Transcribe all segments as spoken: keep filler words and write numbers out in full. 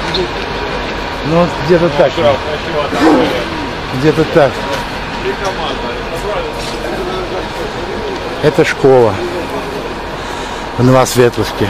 Ну, где-то так. Где-то так. Это школа в Новосветловске.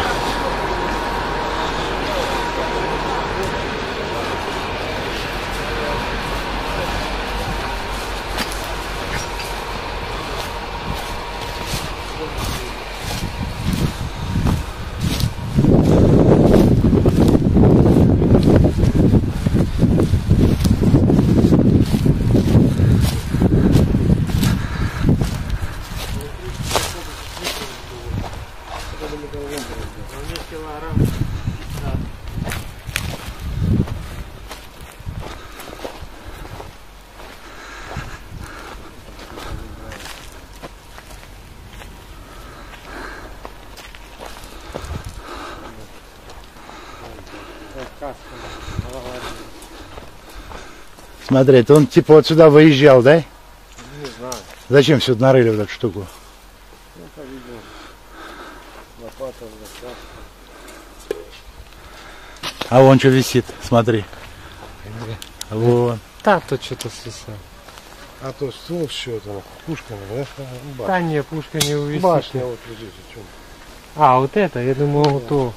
Смотри, он типа вот сюда выезжал, да? Не знаю. Зачем сюда нарыли вот эту штуку? Ну, по-видимому, лопата, лопата. А вон что висит, смотри. Вон. Да, тут что-то свисает. А то ствол что там, пушками, да? Башня. Да не, пушка не увисит. Башня вот лежит, о чем? А, вот это, я думал, то.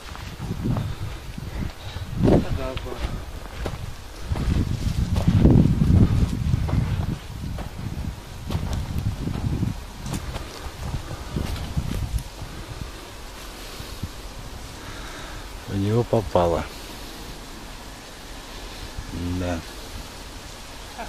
В него попало.